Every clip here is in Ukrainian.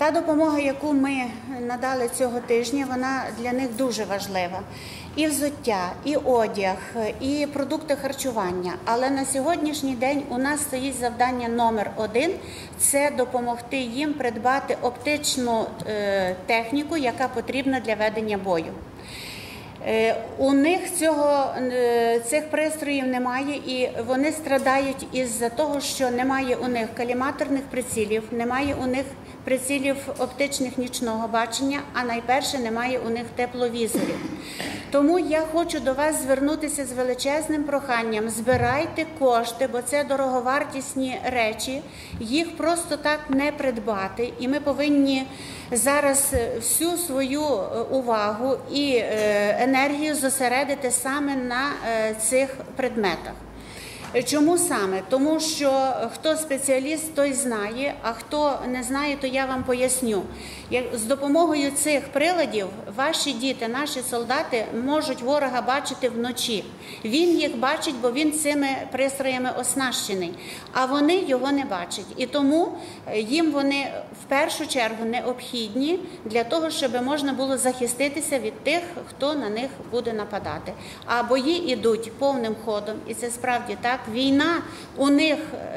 Та допомога, яку ми надали цього тижня, вона для них дуже важлива. І взуття, і одяг, і продукти харчування. Але на сьогоднішній день у нас стоїть завдання номер 1 – це допомогти їм придбати оптичну техніку, яка потрібна для ведення бою. У них цих пристроїв немає, і вони страдають із-за того, що немає у них каліматорних прицілів, немає у них прицілів оптичних нічного бачення, а найперше немає у них тепловізорів. Тому я хочу до вас звернутися з величезним проханням: збирайте кошти, бо це дороговартісні речі, їх просто так не придбати, і ми повинні зараз всю свою увагу і енергію зосередити саме на цих предметах. Чому саме? Тому що хто спеціаліст, той знає, а хто не знає, то я вам поясню. З допомогою цих приладів ваші діти, наші солдати можуть ворога бачити вночі. Він їх бачить, бо він цими пристроями оснащений, а вони його не бачать. І тому їм вони в першу чергу необхідні для того, щоб можна було захиститися від тих, хто на них буде нападати. А бої йдуть повним ходом, і це справді так. Війна у них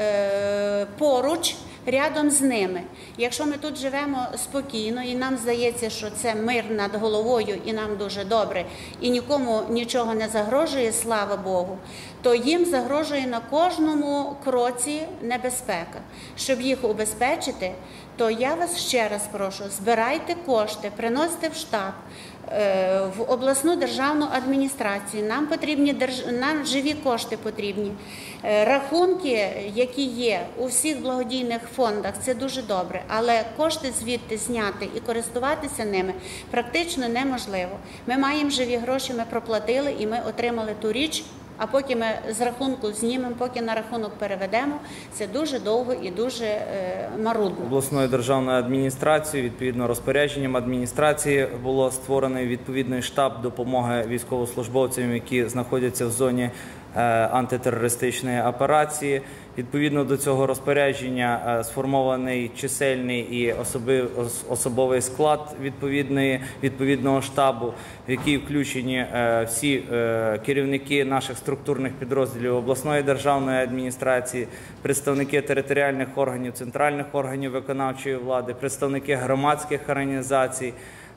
поруч, рядом з ними. Якщо ми тут живемо спокійно і нам здається, що це мир над головою і нам дуже добре, і нікому нічого не загрожує, слава Богу, то їм загрожує на кожному кроці небезпека. Щоб їх убезпечити, то я вас ще раз прошу, збирайте кошти, приносите в штаб, в обласну державну адміністрацію. Нам живі кошти потрібні. Рахунки, які є у всіх благодійних фондах, це дуже добре, але кошти звідти зняти і користуватися ними практично неможливо. Ми маємо живі гроші, ми проплатили і ми отримали ту річ, а поки ми з рахунку знімемо, поки на рахунок переведемо, це дуже довго і дуже марудно. Обласною державною адміністрацією, відповідно розпорядженням адміністрації, було створений відповідний штаб допомоги військовослужбовцям, які знаходяться в зоні антитерористичної операції. Відповідно до цього розпорядження сформований чисельний і особовий склад відповідного штабу, в який включені всі керівники наших структурних підрозділів обласної державної адміністрації, представники територіальних органів, центральних органів виконавчої влади, представники громадських організацій,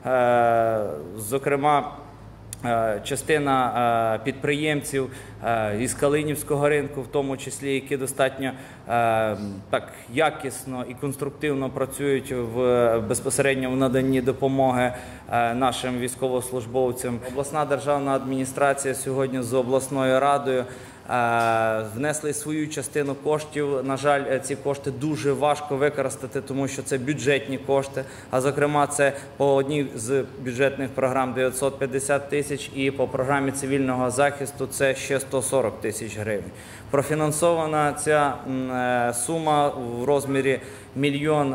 зокрема, частина підприємців із Калинівського ринку, в тому числі, які достатньо так якісно і конструктивно працюють безпосередньо в наданні допомоги нашим військовослужбовцям. Обласна державна адміністрація сьогодні з обласною радою внесли свою частину коштів. На жаль, ці кошти дуже важко використати, тому що це бюджетні кошти, а зокрема це по одній з бюджетних програм 950 тисяч і по програмі цивільного захисту це ще 140 тисяч гривень. Профінансована ця сума в розмірі 1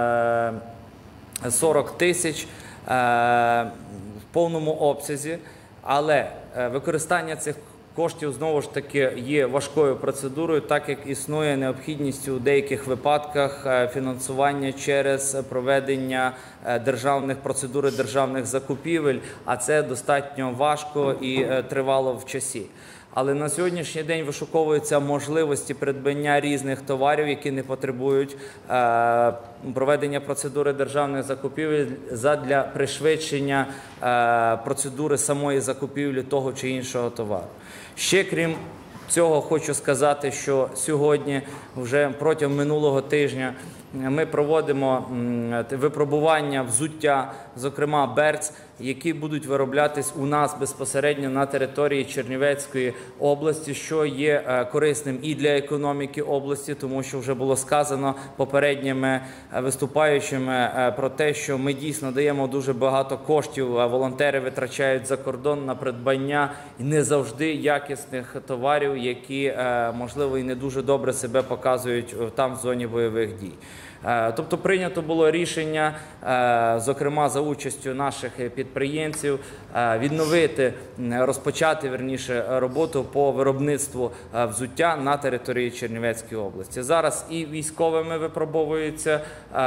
040 000 в повному обсязі, але використання цих коштів, знову ж таки, є важкою процедурою, так як існує необхідність у деяких випадках фінансування через проведення процедури державних закупівель, а це достатньо важко і тривало в часі. Але на сьогоднішній день вишуковуються можливості придбання різних товарів, які не потребують проведення процедури державних закупівель задля пришвидшення процедури самої закупівлі того чи іншого товару. Ще крім цього хочу сказати, що сьогодні, вже протягом минулого тижня, ми проводимо випробування взуття, зокрема берц, які будуть вироблятись у нас безпосередньо на території Чернівецької області, що є корисним і для економіки області, тому що вже було сказано попередніми виступаючими про те, що ми дійсно даємо дуже багато коштів, а волонтери витрачають за кордон на придбання не завжди якісних товарів, які, можливо, і не дуже добре себе показують там в зоні бойових дій. Тобто прийнято було рішення, зокрема за участю наших підприємців, відновити, розпочати роботу по виробництву взуття на території Чернівецької області. Зараз і військовими випробовується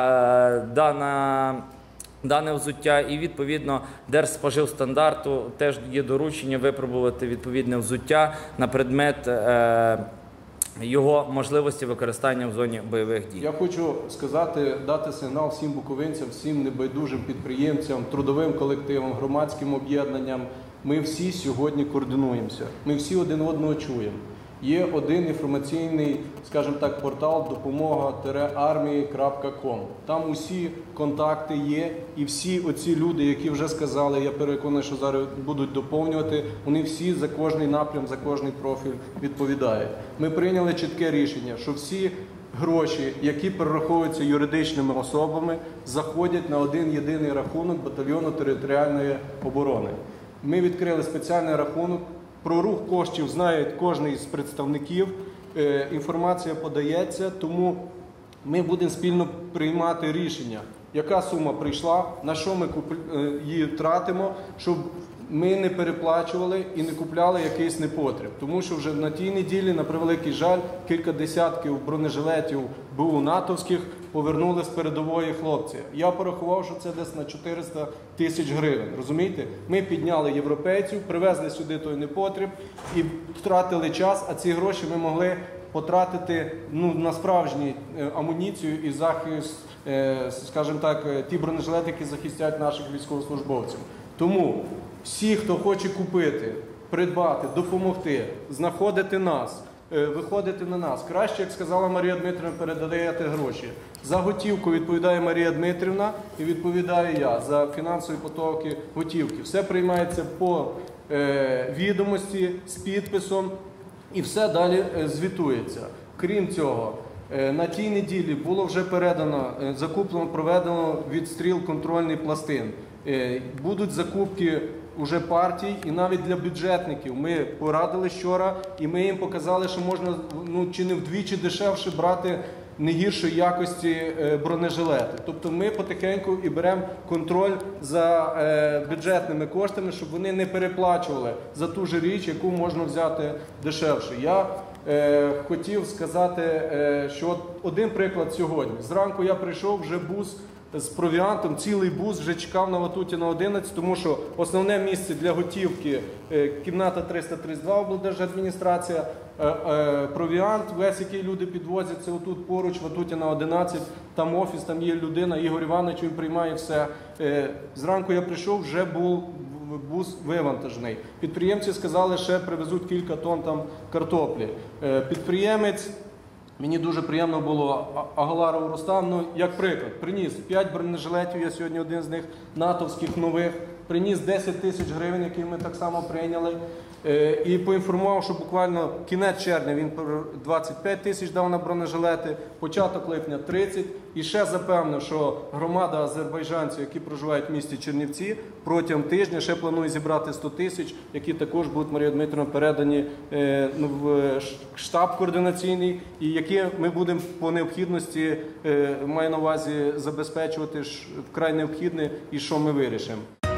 дане взуття, і відповідно Держспоживстандарту теж є доручення випробувати відповідне взуття на предмет його можливості використання в зоні бойових дій. Я хочу сказати, дати сигнал всім буковинцям, всім небайдужим підприємцям, трудовим колективам, громадським об'єднанням. Ми всі сьогодні координуємося, ми всі один одного чуємо. Є один інформаційний, скажімо так, портал допомога-армії.com. Там усі контакти є, і всі оці люди, які вже сказали, я переконаний, що зараз будуть доповнювати, вони всі за кожний напрям, за кожний профіль відповідають. Ми прийняли чітке рішення, що всі гроші, які перераховуються юридичними особами, заходять на один єдиний рахунок батальйону територіальної оборони. Ми відкрили спеціальний рахунок. Про рух коштів знає кожен із представників, інформація подається, тому ми будемо спільно приймати рішення, яка сума прийшла, на що ми її тратимо, щоб ми не переплачували і не купляли якийсь непотріб. Тому що вже на тій неділі, на превеликий жаль, кілька десятків бронежилетів БУ натовських повернули з передової хлопці. Я порахував, що це десь на 400 тисяч гривень. Розумієте? Ми підняли європейців, привезли сюди той непотріб і втратили час, а ці гроші ми могли потратити на справжню амуніцію і захист, скажімо так, ті бронежилети, які захистять наших військовослужбовців. Тому всі, хто хоче купити, придбати, допомогти, знаходити нас, виходити на нас. Краще, як сказала Марія Дмитрівна, передаєте гроші. За готівку відповідає Марія Дмитрівна і відповідаю я за фінансові потоки готівки. Все приймається по відомості з підписом і все далі звітується. Крім цього, на тій неділі було вже проведено відстріл контрольних пластин. Будуть закупки уже партій і навіть для бюджетників. Ми порадили вчора і ми їм показали, що можна чи не вдвічі дешевше брати не гіршої якості бронежилети. Тобто ми потихеньку і беремо контроль за бюджетними коштами, щоб вони не переплачували за ту ж річ, яку можна взяти дешевше. Я хотів сказати, що один приклад сьогодні. Зранку я прийшов, вже бус з провіантом, цілий бус вже чекав на Ватутіна 11, тому що основне місце для готівки – кімната 332 облдержадміністрація, провіант, весь який люди підвозять, це отут поруч, Ватутіна 11, там офіс, там є людина, Ігор Іванович, він приймає все. Зранку я прийшов, вже був бус вивантажений. Підприємці сказали, ще привезуть кілька тонн там картоплі. Підприємець, мені дуже приємно було, Агаларов Рустам, як приклад, приніс 5 бронежилетів, я сьогодні один з них, натовських нових, приніс 10 тисяч гривень, які ми так само прийняли, і поінформував, що буквально кінець червня він 25 тисяч дав на бронежилети, початок липня 30, і ще запевнив, що громада азербайджанців, які проживають в місті Чернівці, протягом тижня ще планує зібрати 100 тисяч, які також будуть, Марія Дмитрівна, передані в штаб координаційний, і які ми будемо по необхідності, маю на увазі, забезпечувати вкрай необхідне і що ми вирішимо.